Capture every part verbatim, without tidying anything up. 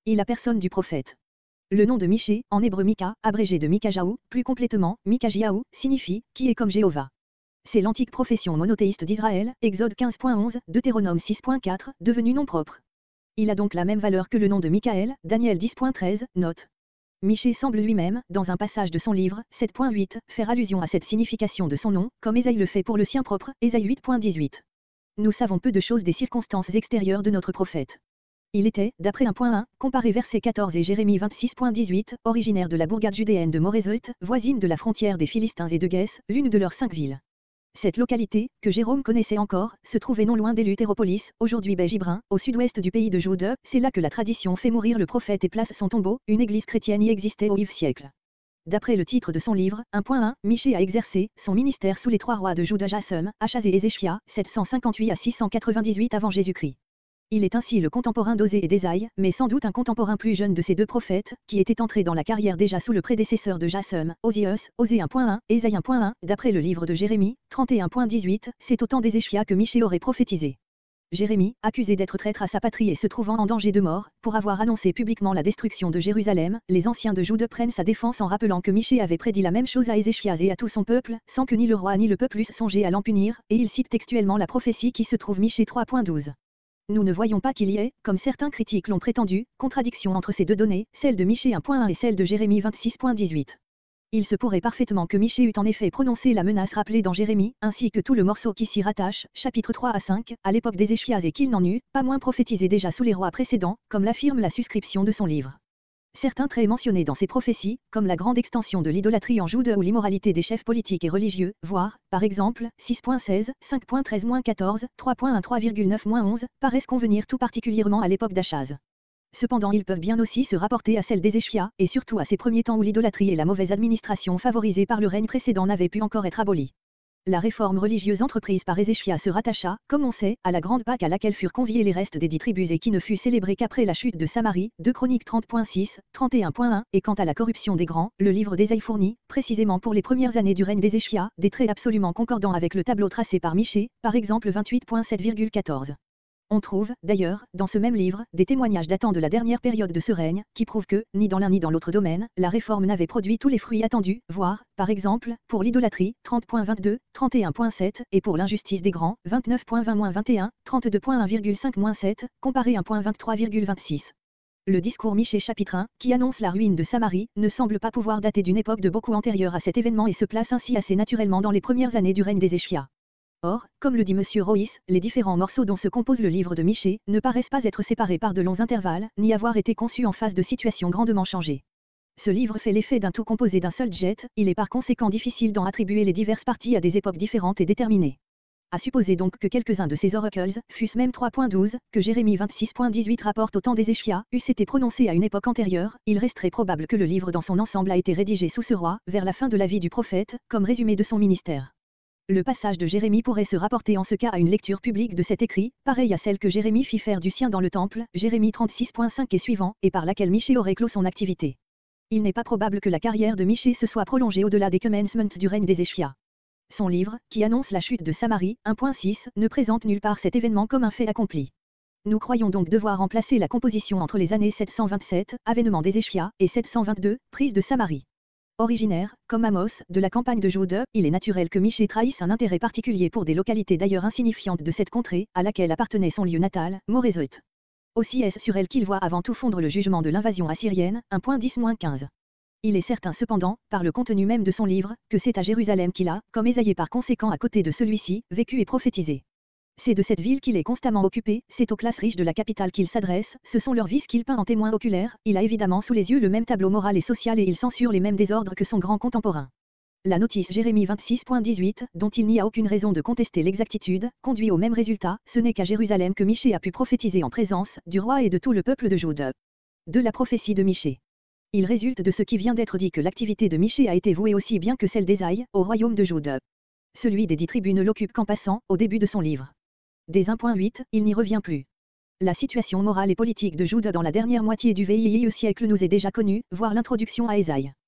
il a personne du prophète. Le nom de Michée, en hébreu Mika, abrégé de Mikajaou, plus complètement, Mikajiaou, signifie « qui est comme Jéhovah ». C'est l'antique profession monothéiste d'Israël, Exode quinze point onze, Deutéronome six point quatre, devenu nom propre. Il a donc la même valeur que le nom de Michaël, Daniel dix point treize, note. Michée semble lui-même, dans un passage de son livre, sept point huit, faire allusion à cette signification de son nom, comme Ésaïe le fait pour le sien propre, Ésaïe huit point dix-huit. Nous savons peu de choses des circonstances extérieures de notre prophète. Il était, d'après un point un, comparé verset quatorze et Jérémie vingt-six point dix-huit, originaire de la bourgade judéenne de Morézot, voisine de la frontière des Philistins et de Guès, l'une de leurs cinq villes. Cette localité, que Jérôme connaissait encore, se trouvait non loin d'Élutéropolis, aujourd'hui Bégibrin, au sud-ouest du pays de Jude. C'est là que la tradition fait mourir le prophète et place son tombeau. Une église chrétienne y existait au huitième siècle. D'après le titre de son livre, un point un, Michée a exercé son ministère sous les trois rois de Juda Jassum, Achaz et Ézéchia, sept cent cinquante-huit à six cent quatre-vingt-dix-huit avant Jésus-Christ. Il est ainsi le contemporain d'Osée et d'Ésaïe, mais sans doute un contemporain plus jeune de ces deux prophètes, qui étaient entrés dans la carrière déjà sous le prédécesseur de Jassum, Osias, Osée un point un, Ésaïe un point un, d'après le livre de Jérémie, trente et un point dix-huit, c'est au temps d'Ézéchia que Michée aurait prophétisé. Jérémie, accusé d'être traître à sa patrie et se trouvant en danger de mort, pour avoir annoncé publiquement la destruction de Jérusalem, les anciens de Jude prennent sa défense en rappelant que Michée avait prédit la même chose à Ézéchias et à tout son peuple, sans que ni le roi ni le peuple eussent songé à l'en punir, et il cite textuellement la prophétie qui se trouve Michée trois point douze. Nous ne voyons pas qu'il y ait, comme certains critiques l'ont prétendu, contradiction entre ces deux données, celle de Michée un point un et celle de Jérémie vingt-six point dix-huit. Il se pourrait parfaitement que Michée eût en effet prononcé la menace rappelée dans Jérémie, ainsi que tout le morceau qui s'y rattache, chapitres trois à cinq, à l'époque d'Ézéchias et qu'il n'en eût pas moins prophétisé déjà sous les rois précédents, comme l'affirme la suscription de son livre. Certains traits mentionnés dans ces prophéties, comme la grande extension de l'idolâtrie en Jude ou l'immoralité des chefs politiques et religieux, voire, par exemple, six point seize, cinq point treize quatorze, trois point un trois virgule neuf onze, paraissent convenir tout particulièrement à l'époque d'Achaz. Cependant ils peuvent bien aussi se rapporter à celle d'Ézéchias, et surtout à ces premiers temps où l'idolâtrie et la mauvaise administration favorisée par le règne précédent n'avaient pu encore être abolies. La réforme religieuse entreprise par Ézéchias se rattacha, comme on sait, à la grande Pâque à laquelle furent conviés les restes des dix tribus et qui ne fut célébrée qu'après la chute de Samarie, deux Chroniques trente point six, trente et un point un, et quant à la corruption des grands, le livre d'Ésaïe fournit, précisément pour les premières années du règne d'Ézéchias, des traits absolument concordants avec le tableau tracé par Michée, par exemple vingt-huit point sept virgule quatorze. On trouve, d'ailleurs, dans ce même livre, des témoignages datant de la dernière période de ce règne, qui prouvent que, ni dans l'un ni dans l'autre domaine, la réforme n'avait produit tous les fruits attendus, voire, par exemple, pour l'idolâtrie, trente point vingt-deux, trente et un point sept, et pour l'injustice des grands, vingt-neuf point vingt vingt et un, trente-deux point un virgule cinq sept, comparé un point vingt-trois virgule vingt-six. Le discours Michée chapitre un, qui annonce la ruine de Samarie, ne semble pas pouvoir dater d'une époque de beaucoup antérieure à cet événement et se place ainsi assez naturellement dans les premières années du règne d'Ézéchias. Or, comme le dit M. Royce, les différents morceaux dont se compose le livre de Michée ne paraissent pas être séparés par de longs intervalles, ni avoir été conçus en face de situations grandement changées. Ce livre fait l'effet d'un tout composé d'un seul jet, il est par conséquent difficile d'en attribuer les diverses parties à des époques différentes et déterminées. À supposer donc que quelques-uns de ces oracles, fût-ce même trois point douze, que Jérémie vingt-six point dix-huit rapporte au temps d'Ézéchias, eussent été prononcés à une époque antérieure, il resterait probable que le livre dans son ensemble a été rédigé sous ce roi, vers la fin de la vie du prophète, comme résumé de son ministère. Le passage de Jérémie pourrait se rapporter en ce cas à une lecture publique de cet écrit, pareille à celle que Jérémie fit faire du sien dans le temple, Jérémie trente-six point cinq et suivant, et par laquelle Michée aurait clos son activité. Il n'est pas probable que la carrière de Michée se soit prolongée au-delà des commencements du règne d'Ézéchias. Son livre, qui annonce la chute de Samarie, un point six, ne présente nulle part cet événement comme un fait accompli. Nous croyons donc devoir remplacer la composition entre les années sept cent vingt-sept, avènement d'Ézéchias, et sept cent vingt-deux, prise de Samarie. Originaire, comme Amos, de la campagne de Jude, il est naturel que Michée trahisse un intérêt particulier pour des localités d'ailleurs insignifiantes de cette contrée, à laquelle appartenait son lieu natal, Morézot. Aussi est-ce sur elle qu'il voit avant tout fondre le jugement de l'invasion assyrienne, un point dix quinze. Il est certain cependant, par le contenu même de son livre, que c'est à Jérusalem qu'il a, comme Ésaïe par conséquent à côté de celui-ci, vécu et prophétisé. C'est de cette ville qu'il est constamment occupé, c'est aux classes riches de la capitale qu'il s'adresse, ce sont leurs vices qu'il peint en témoin oculaire, il a évidemment sous les yeux le même tableau moral et social et il censure les mêmes désordres que son grand contemporain. La notice Jérémie vingt-six point dix-huit, dont il n'y a aucune raison de contester l'exactitude, conduit au même résultat, ce n'est qu'à Jérusalem que Michée a pu prophétiser en présence du roi et de tout le peuple de Jude. De la prophétie de Michée. Il résulte de ce qui vient d'être dit que l'activité de Michée a été vouée aussi bien que celle d'Ésaïe, au royaume de Jude. Celui des dix tribus ne l'occupe qu'en passant, au début de son livre. Dès un point huit, il n'y revient plus. La situation morale et politique de Jude dans la dernière moitié du vieil siècle nous est déjà connue, voire l'introduction à Ésaïe.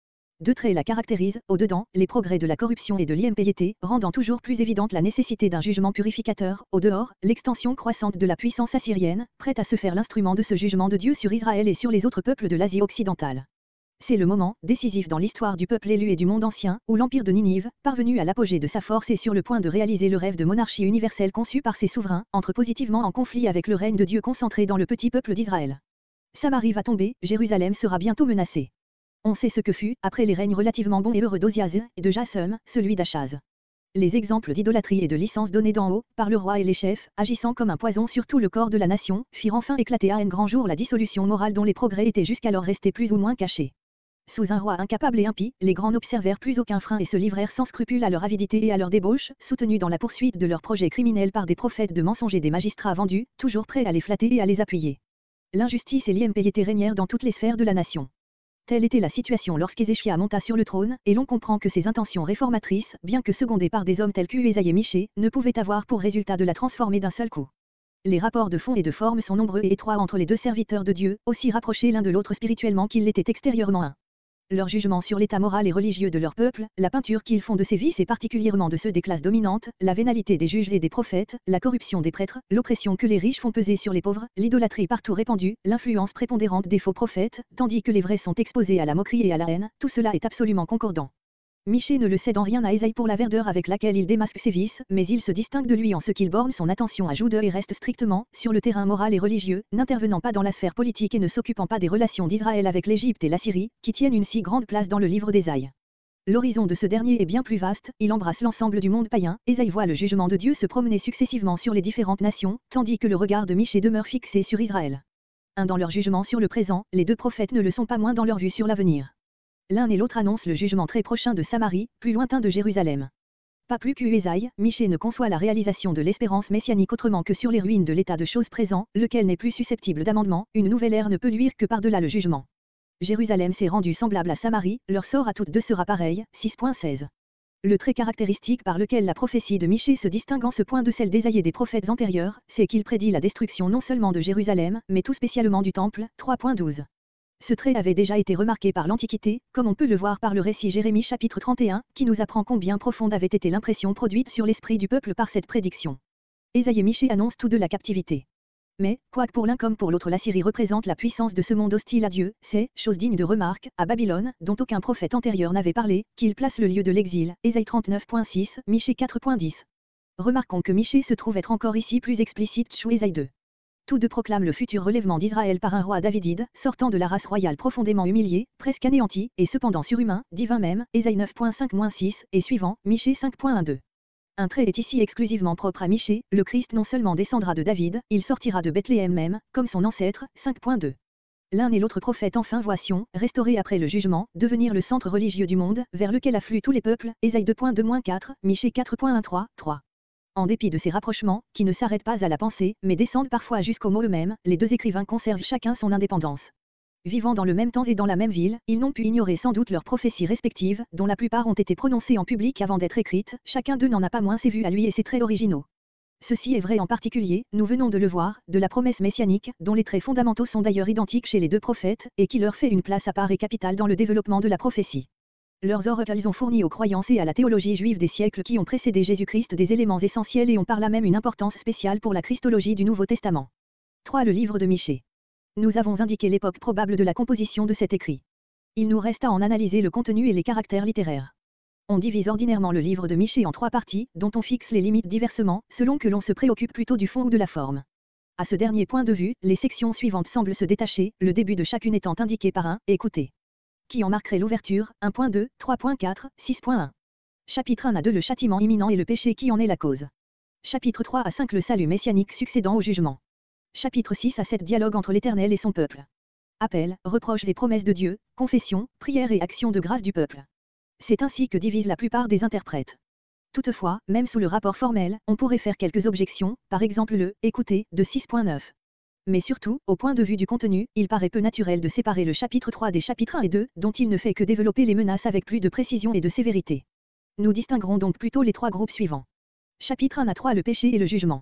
Deux traits la caractérisent, au-dedans, les progrès de la corruption et de l'impiété, rendant toujours plus évidente la nécessité d'un jugement purificateur, au dehors, l'extension croissante de la puissance assyrienne, prête à se faire l'instrument de ce jugement de Dieu sur Israël et sur les autres peuples de l'Asie occidentale. C'est le moment, décisif dans l'histoire du peuple élu et du monde ancien, où l'empire de Ninive, parvenu à l'apogée de sa force est sur le point de réaliser le rêve de monarchie universelle conçu par ses souverains, entre positivement en conflit avec le règne de Dieu concentré dans le petit peuple d'Israël. Samarie va tomber, Jérusalem sera bientôt menacée. On sait ce que fut, après les règnes relativement bons et heureux d'Ozias et de Jasum, celui d'Achaz. Les exemples d'idolâtrie et de licence donnés d'en haut, par le roi et les chefs, agissant comme un poison sur tout le corps de la nation, firent enfin éclater à un grand jour la dissolution morale dont les progrès étaient jusqu'alors restés plus ou moins cachés. Sous un roi incapable et impie, les grands n'observèrent plus aucun frein et se livrèrent sans scrupule à leur avidité et à leur débauche, soutenus dans la poursuite de leurs projets criminels par des prophètes de mensonges et des magistrats vendus, toujours prêts à les flatter et à les appuyer. L'injustice et l'impiété régnèrent dans toutes les sphères de la nation. Telle était la situation lorsqu'Ézéchia monta sur le trône, et l'on comprend que ses intentions réformatrices, bien que secondées par des hommes tels qu'Uésaïe et Michée, ne pouvaient avoir pour résultat de la transformer d'un seul coup. Les rapports de fond et de forme sont nombreux et étroits entre les deux serviteurs de Dieu, aussi rapprochés l'un de l'autre spirituellement qu'ils l'étaient extérieurement un. Leur jugement sur l'état moral et religieux de leur peuple, la peinture qu'ils font de ces vices et particulièrement de ceux des classes dominantes, la vénalité des juges et des prophètes, la corruption des prêtres, l'oppression que les riches font peser sur les pauvres, l'idolâtrie partout répandue, l'influence prépondérante des faux prophètes, tandis que les vrais sont exposés à la moquerie et à la haine, tout cela est absolument concordant. Michée ne le cède en rien à Ésaïe pour la verdeur avec laquelle il démasque ses vices, mais il se distingue de lui en ce qu'il borne son attention à Jude et reste strictement, sur le terrain moral et religieux, n'intervenant pas dans la sphère politique et ne s'occupant pas des relations d'Israël avec l'Égypte et la Syrie, qui tiennent une si grande place dans le livre d'Ésaïe. L'horizon de ce dernier est bien plus vaste, il embrasse l'ensemble du monde païen, Ésaïe voit le jugement de Dieu se promener successivement sur les différentes nations, tandis que le regard de Michée demeure fixé sur Israël. Un dans leur jugement sur le présent, les deux prophètes ne le sont pas moins dans leur vue sur l'avenir. L'un et l'autre annoncent le jugement très prochain de Samarie, plus lointain de Jérusalem. Pas plus qu'Uésaïe, Michée ne conçoit la réalisation de l'espérance messianique autrement que sur les ruines de l'état de choses présent, lequel n'est plus susceptible d'amendement, une nouvelle ère ne peut luire que par-delà le jugement. Jérusalem s'est rendue semblable à Samarie, leur sort à toutes deux sera pareil, six seize. Le trait caractéristique par lequel la prophétie de Michée se distingue en ce point de celle d'Ésaïe et des prophètes antérieurs, c'est qu'il prédit la destruction non seulement de Jérusalem, mais tout spécialement du Temple, trois douze. Ce trait avait déjà été remarqué par l'Antiquité, comme on peut le voir par le récit Jérémie chapitre trente et un, qui nous apprend combien profonde avait été l'impression produite sur l'esprit du peuple par cette prédiction. Ésaïe et Michée annoncent tous deux la captivité. Mais, quoique pour l'un comme pour l'autre la Syrie représente la puissance de ce monde hostile à Dieu, c'est, chose digne de remarque, à Babylone, dont aucun prophète antérieur n'avait parlé, qu'il place le lieu de l'exil, Ésaïe trente-neuf six, Michée quatre dix. Remarquons que Michée se trouve être encore ici plus explicite sous Ésaïe deux. Tous deux proclament le futur relèvement d'Israël par un roi davidide, sortant de la race royale profondément humiliée, presque anéantie, et cependant surhumain, divin même, Ésaïe neuf cinq six, et suivant, Michée cinq douze. Un trait est ici exclusivement propre à Michée, le Christ non seulement descendra de David, il sortira de Bethléem même, comme son ancêtre, cinq deux. L'un et l'autre prophète enfin voient Sion, restauré après le jugement, devenir le centre religieux du monde, vers lequel affluent tous les peuples, Ésaïe deux deux quatre, Michée quatre treize, trois. En dépit de ces rapprochements, qui ne s'arrêtent pas à la pensée, mais descendent parfois jusqu'aux mots eux-mêmes, les deux écrivains conservent chacun son indépendance. Vivant dans le même temps et dans la même ville, ils n'ont pu ignorer sans doute leurs prophéties respectives, dont la plupart ont été prononcées en public avant d'être écrites, chacun d'eux n'en a pas moins ses vues à lui et ses traits originaux. Ceci est vrai en particulier, nous venons de le voir, de la promesse messianique, dont les traits fondamentaux sont d'ailleurs identiques chez les deux prophètes, et qui leur fait une place à part et capitale dans le développement de la prophétie. Leurs oracles ont fourni aux croyances et à la théologie juive des siècles qui ont précédé Jésus-Christ des éléments essentiels et ont par là même une importance spéciale pour la christologie du Nouveau Testament. trois Le livre de Michée. Nous avons indiqué l'époque probable de la composition de cet écrit. Il nous reste à en analyser le contenu et les caractères littéraires. On divise ordinairement le livre de Michée en trois parties, dont on fixe les limites diversement, selon que l'on se préoccupe plutôt du fond ou de la forme. À ce dernier point de vue, les sections suivantes semblent se détacher, le début de chacune étant indiqué par un « Écoutez » qui en marquerait l'ouverture, un point deux, trois point quatre, six point un. Chapitre un à deux Le châtiment imminent et le péché qui en est la cause. Chapitre trois à cinq Le salut messianique succédant au jugement. Chapitre six à sept Dialogue entre l'Éternel et son peuple. Appel, reproches et promesses de Dieu, confession, prière et action de grâce du peuple. C'est ainsi que divisent la plupart des interprètes. Toutefois, même sous le rapport formel, on pourrait faire quelques objections, par exemple le « Écoutez » de six point neuf. Mais surtout, au point de vue du contenu, il paraît peu naturel de séparer le chapitre trois des chapitres un et deux, dont il ne fait que développer les menaces avec plus de précision et de sévérité. Nous distinguerons donc plutôt les trois groupes suivants. Chapitre un à trois Le péché et le jugement.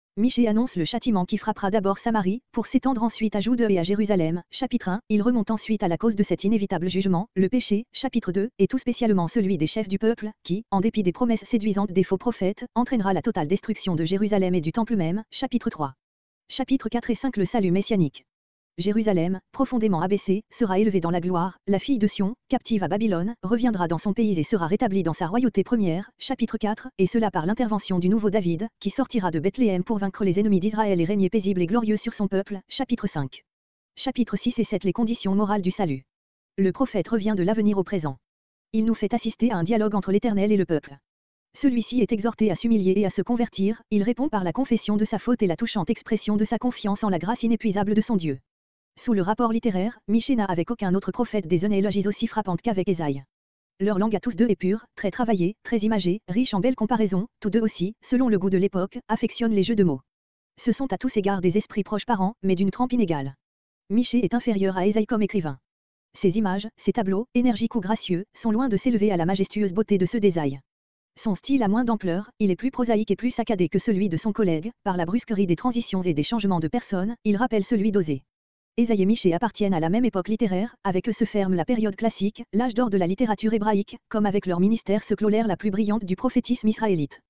Michée annonce le châtiment qui frappera d'abord Samarie, pour s'étendre ensuite à Jude et à Jérusalem. Chapitre un, il remonte ensuite à la cause de cet inévitable jugement, le péché. Chapitre deux, et tout spécialement celui des chefs du peuple, qui, en dépit des promesses séduisantes des faux prophètes, entraînera la totale destruction de Jérusalem et du temple même. Chapitre trois. Chapitres quatre et cinq, le salut messianique. Jérusalem, profondément abaissée, sera élevée dans la gloire, la fille de Sion, captive à Babylone, reviendra dans son pays et sera rétablie dans sa royauté première. Chapitre quatre, et cela par l'intervention du nouveau David, qui sortira de Bethléem pour vaincre les ennemis d'Israël et régner paisible et glorieux sur son peuple. Chapitre cinq. Chapitres six et sept, les conditions morales du salut. Le prophète revient de l'avenir au présent. Il nous fait assister à un dialogue entre l'Éternel et le peuple. Celui-ci est exhorté à s'humilier et à se convertir, il répond par la confession de sa faute et la touchante expression de sa confiance en la grâce inépuisable de son Dieu. Sous le rapport littéraire, Michée n'a avec aucun autre prophète des élogies aussi frappantes qu'avec Ésaïe. Leur langue à tous deux est pure, très travaillée, très imagée, riche en belles comparaisons, tous deux aussi, selon le goût de l'époque, affectionnent les jeux de mots. Ce sont à tous égards des esprits proches parents, mais d'une trempe inégale. Michée est inférieur à Ésaïe comme écrivain. Ses images, ses tableaux, énergiques ou gracieux, sont loin de s'élever à la majestueuse beauté de ceux d'Ésaïe. Son style a moins d'ampleur, il est plus prosaïque et plus saccadé que celui de son collègue, par la brusquerie des transitions et des changements de personnes, il rappelle celui d'Osée. Ésaïe et Michée appartiennent à la même époque littéraire, avec eux se ferme la période classique, l'âge d'or de la littérature hébraïque, comme avec leur ministère se clôt l'ère la plus brillante du prophétisme israélite.